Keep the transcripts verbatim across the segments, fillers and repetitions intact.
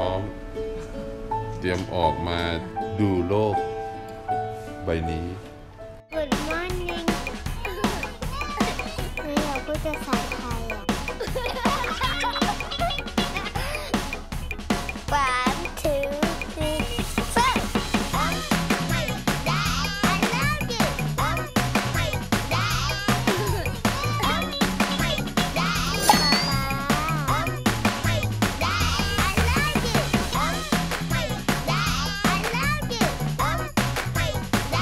ร้อมเตรียมออกมาดูโลกใบนี้ Good morning เฮ้ยเราพูดภาษาไทยอ่ะ One two three four Oh my dad I love you Oh my dad Oh my dad Oh my dad I love you Oh my dad I love you Oh my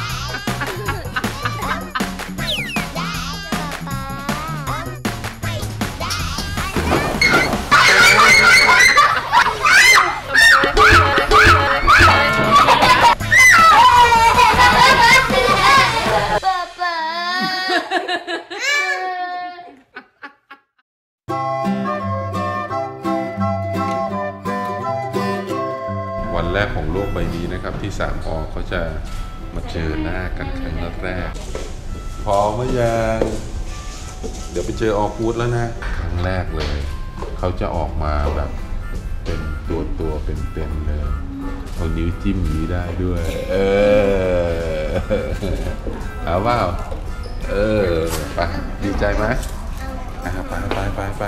วันแรกของโลกใบนี้นะครับที่สามอเขาจะมาเจอหน้ากันครั้งแรกพร้อมหรือยังเดี๋ยวไปเจอออกูดแล้วนะครั้งแรกเลยเขาจะออกมาแบบเป็นตัวตัวเป็นเป็นเลยเอานิ้วจิ้มนี้ได้ด้วยเออเอาเปล่าเออไปดีใจไหมอ่ะไปไปไปไป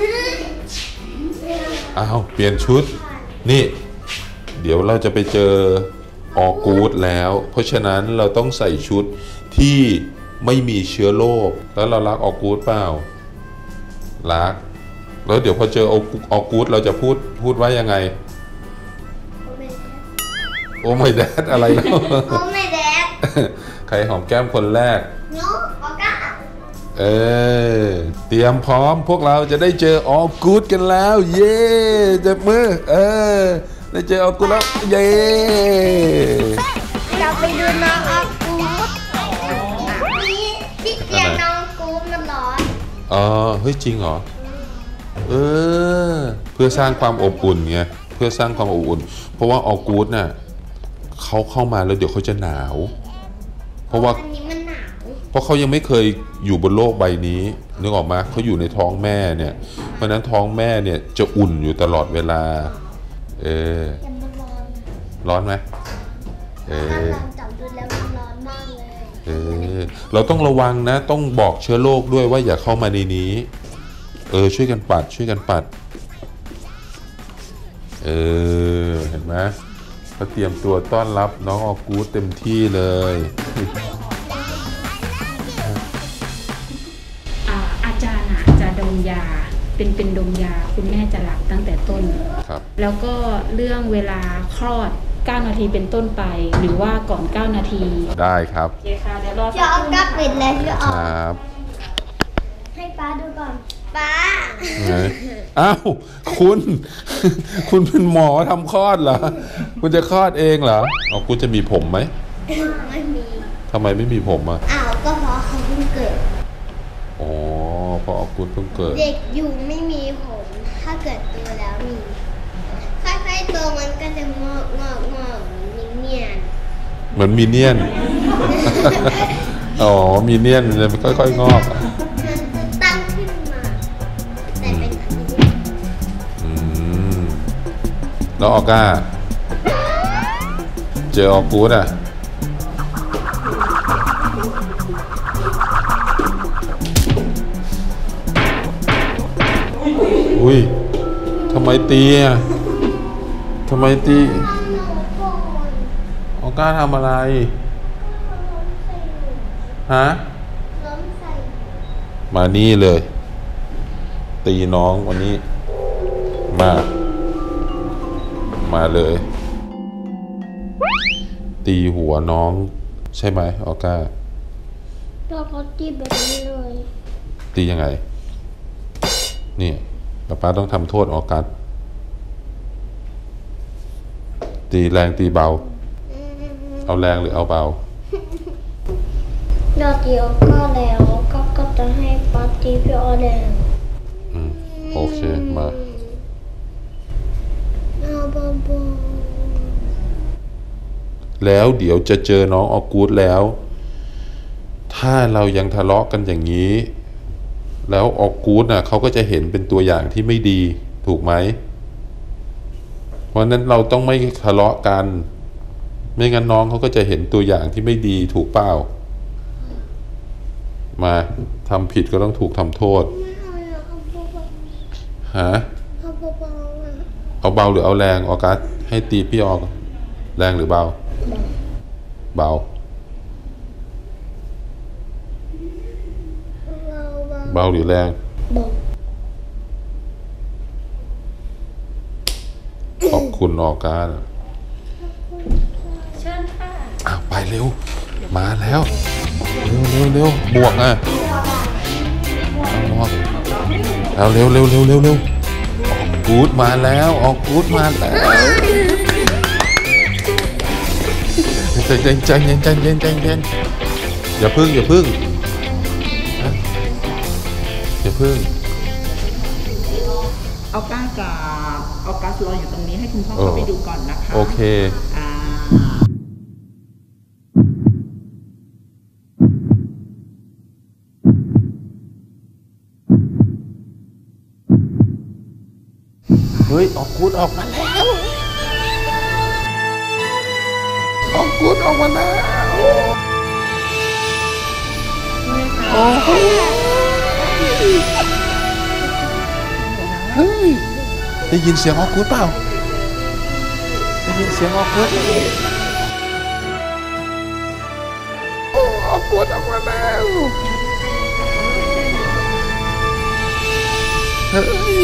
อ้าวเปลี่ยนชุดนี่เดี๋ยวเราจะไปเจอออกูดแล้วเพราะฉะนั้นเราต้องใส่ชุดที่ไม่มีเชื้อโรคแล้วเรารักออกูดเปล่ารักแล้วเดี๋ยวพอเจอออกูดเราจะพูดพูดว่ายังไงโอ้ไม่แดดอะไรโอ้ไม่แดดใครหอมแก้มคนแรกโน้ออก้าเออเตรียมพร้อมพวกเราจะได้เจอออกูดกันแล้วเย้จับมือเออได้เจอออกูดแล้วเย้เราไปดูน้องออกูดนี่ที่เตียงน้องกูดมันร้อนอ๋อเฮ้ยจริงเหรอเออเพื่อสร้างความอบอุ่นไงเพื่อสร้างความอบอุ่นเพราะว่าออกูดน่ะเขาเข้ามาแล้วเดี๋ยวเขาจะหนาวเพราะว่าอันนี้มันหนาวเพราะเขายังไม่เคยอยู่บนโลกใบนี้นึกออกมาเขาอยู่ในท้องแม่เนี่ยเพราะนั้นท้องแม่เนี่ยจะอุ่นอยู่ตลอดเวลาเออร้อนไหมเออจับดูแล้วมันร้อนมากเลยเออเราต้องระวังนะต้องบอกเชื้อโรคด้วยว่าอย่าเข้ามาในนี้เออช่วยกันปัดช่วยกันปัดเออเห็นไหมเขาเตรียมตัวต้อนรับน้องออกูดเต็มที่เลยอาจารย์อ่ะจะดมยาเป็นเป็นดมยาคุณแม่จะหลับตั้งแต่ต้นครับแล้วก็เรื่องเวลาคลอดเก้านาทีเป็นต้นไปหรือว่าก่อนเก้านาทีได้ครับโอเคค่ะเดี๋ยวรอจะเอากลับปิดเลยจะเอาครับให้ป้าดูก่อนป้าอ้าวคุณคุณเป็นหมอทำคลอดเหรอคุณจะคลอดเองเหรอเอาคุณจะมีผมไหมไม่มีทำไมไม่มีผมอ่ะอ้าวก็เพราะเขาเพิ่งเกิดอ๋อเพราะเอาคุณเพิ่งเกิดเด็กอยู่ไม่มีผมถ้าเกิดโตแล้วมีค่อยๆโตมันก็จะงอกงอกงอกมิเนียนเหมือนมิเนียนอ๋อมิเนียนจะค่อยๆงอกตั้งขึ้นมาแต่เป็นอันนี้อืมแล้วออก้าเจอออกูดอ่ะอุ้ยทำไมตีอ่ะทำไมตีออก้าทำอะไรฮะมานี่เลยตีน้องวันนี้มามาเลยตีหัวน้องใช่ไหมออก้าตัวเขาตีแบบนี้เลยตียังไงนี่ป๊าป๊าต้องทำโทษออกัสตีแรงตีเบาเอาแรงหรือเอาเบาเราตีออก้าแล้วก็ก็จะให้ป้าตีพี่ออแรงอืมโอเคมาเอาเบาๆแล้วเดี๋ยวจะเจอน้องออกูดแล้วถ้าเรายังทะเลาะกันอย่างนี้แล้วออกูดน่ะเขาก็จะเห็นเป็นตัวอย่างที่ไม่ดีถูกไหมเพราะนั้นเราต้องไม่ทะเลาะกันไม่งั้นน้องเขาก็จะเห็นตัวอย่างที่ไม่ดีถูกเปล่ามาทำผิดก็ต้องถูกทำโทษฮะเอาเบาหรือเอาแรงออกัสให้ตีพี่ออกแรงหรือเบาเบาเบาหรือแรงขอบคุณออกัสเชิญค่ะอ้าวไปเร็วมาแล้วเร็วเร็วเร็วบวกอ่ะบวกเอาเร็วเร็วเร็วเร็วเร็วออกกูดมาแล้วออกกูดมาแล้วใจเย็นใจเย็นใจเย็นใจเย็นอย่าพึ่งอย่าพึ่งอย่าพึ่งเอาก้ากับเอากัสรออยู่ตรงนี้ให้คุณพ่อเข้าไปดูก่อนนะคะโอเคอ่าเฮ้ยออกกูดออกมาแล้วออกกูดออกมาแล้วโอ้โหเฮ้ยได้ยินเสียงออกกูดเปล่าได้ยินเสียงออกกูดโอ้ออกกูดออกมาแล้วเฮ้ย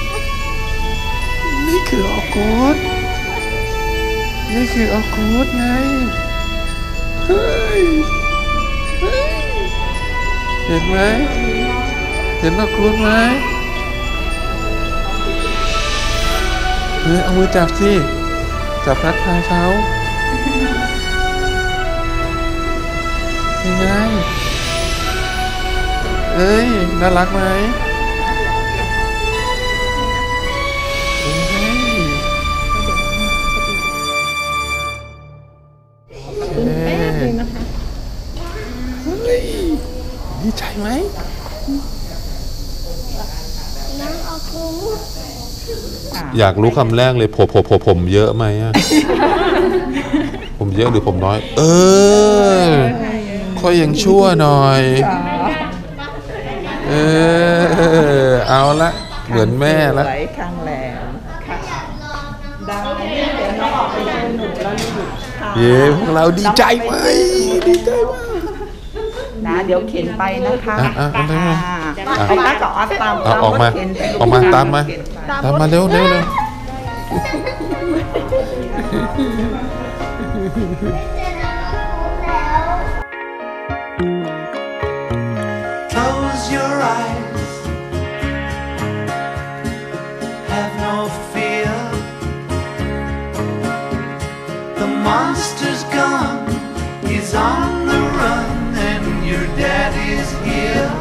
นี่คือออกกูดนี่คือออกกูดไงเฮ้ยเฮ้ยเห็นไหมเห็นออกกูดไหมเฮ้ยเอามือจับสิจับทักทายเขายังไงเอ้ยน่ารักไหมดีใจไหมอยากรู้คำแรกเลยผมผมผมผมเยอะไหมอะผมเยอะหรือผมน้อยเออค่อยยังชั่วหน่อยเออเอาละเหมือนแม่ละไว้ข้างแหลมค่ะได้เดี๋ยวน้องออกไปเจอหนูแล้วหนูค่ะเย้พวกเราดีใจไหมดีใจมากนะเดี๋ยวเข็นไปนะคะอ่ะอ่ะอ่ะเอาก้ากับออสตามเอาออกมาออกมาตามมาตามมาเร็วเร็วเร็ว Close your eyes, have no fear. The monster's gone, he's on the run, and your daddy's here.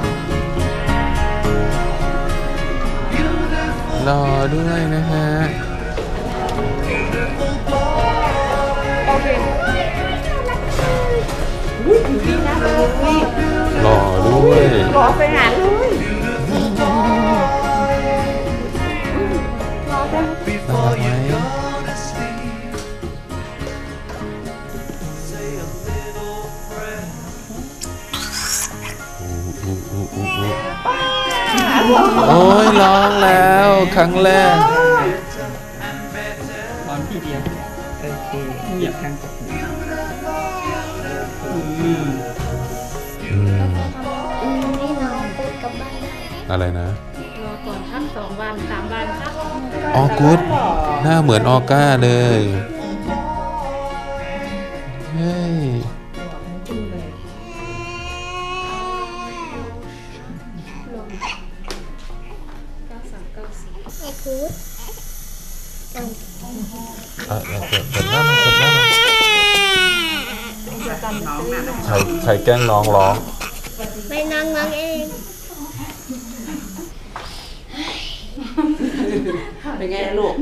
รอด้วยนะฮะรอด้วยรอไปหาเลยน่ารักไหมโอ้ยร้องแล้วครั้งแรกร้องทีเดียวโอเคเหยียบทางกับมืออืมอะไรนะรอก่อนทั้งสองวันสามวันครับออกูดหน้าเหมือนออก้าเลยเฮ้ยอ่ะเปิดเปิดหน้ามาเปิดหน้ามาใครใครแกล้งน้องร้องไม่นั่งนั่งเองเป็นไงลูก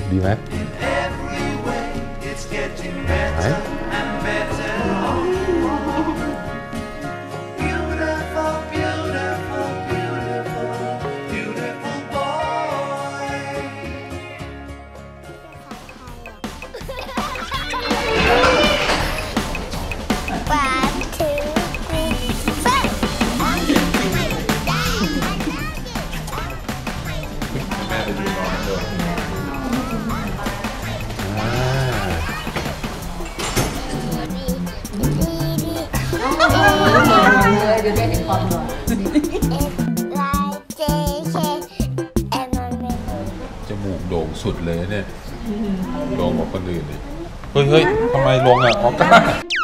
ดีไหม In every way, it's getting better and better. Beautiful, beautiful, beautiful, beautiful boy. One, two, three, four. แม่ไปดูน้องเลยอ่าเลยเดี๋ยวได้เห็นความหล่อจมูกโด่งสุดเลยเนี่ยโด่งกว่าคนอื่นเลยเฮ้ยเฮ้ยทำไมลงอ่ะออก้า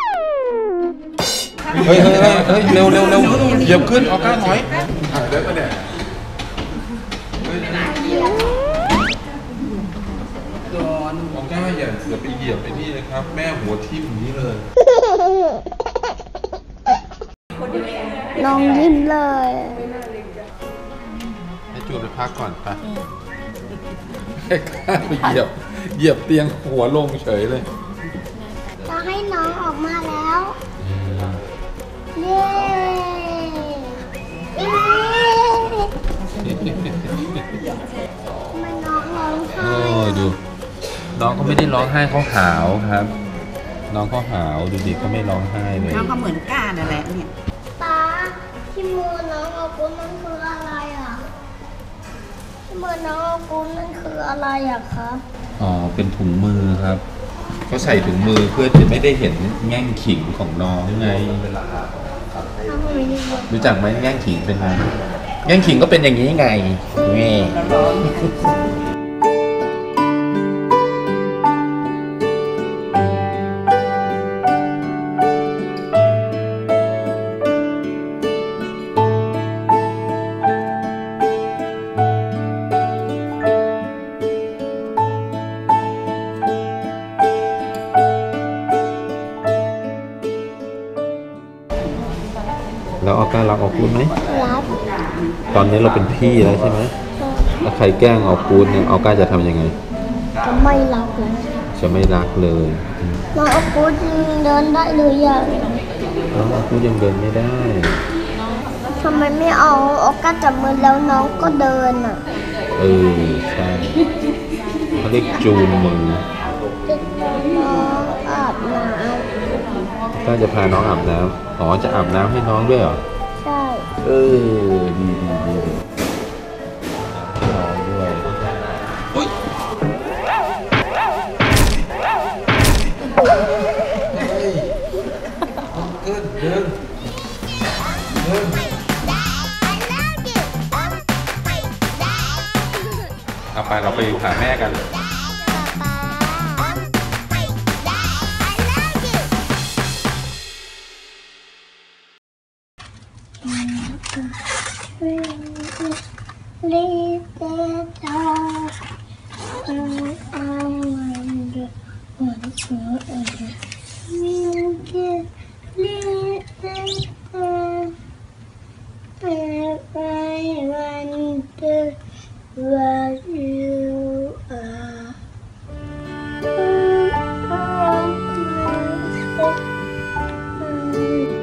เฮ้ยเฮ้ยเฮ้ยเฮ้ยเร็วเร็วเร็วเหยียบขึ้นออก้าถอยหักได้ปะเนี่ยออก้าอย่าอย่าไปเหยียบไอ้นี่นะครับ แม่หัวทิ่มอย่างนี้เลยน้องยิ้มเลยให้จูนไปพักก่อนไปให้ข้าไปเหยียบเหยียบเตียงหัวลงเฉยเลยจะให้น้องออกมาแล้วเย้เย้ทำไมน้องร้องไห้โอ้ดูน้องเขาไม่ได้ร้องไห้เขาหาวครับ น้องเขาหาวดูดิเขาไม่ร้องไห้เลยน้องก็เหมือนก้านั่นแหละเนี่ยป๊าที่มือน้องอากุนนั่นคืออะไรอ่ะที่มือน้องอากุนนั่นคืออะไรอ่ะครับอ๋อเป็นถุงมือครับเขาใส่ถุงมือเพื่อจะไม่ได้เห็นแง่งขิงของน้องไงทำไมไม่รู้รู้จักไหมแง่งขิงเป็นไงแง่งขิงก็เป็นอย่างนี้ไงแง่ แล้วออก้ารักออกูดไหมรับตอนนี้เราเป็นพี่แล้วใช่ไหมถ้าใครแกล้งออกูดเนี่ยออก้าจะทำยังไงจะไม่รับเลยจะไม่รักเลยอืมน้องอากุนเดินได้หรือยังน้องออกูดยังเดินไม่ได้ทำไมไม่เอาออกกัจับมือแล้วน้องก็เดินอ่ะเออใช่เขาเรียกจูนมือจะน้องอาบน้ก็จะพาน้องอาบน้ำอ๋อจะอาบน้ำให้น้องด้วยเหรอำใช่เออดีดีดีดีให้น้องด้วยอุ๊ยเกินเดินเดินเอาไปเราไปหาแม่กัน Little dog, I wonder what's wrong. Little, little dog, I wonder what you are. Oh,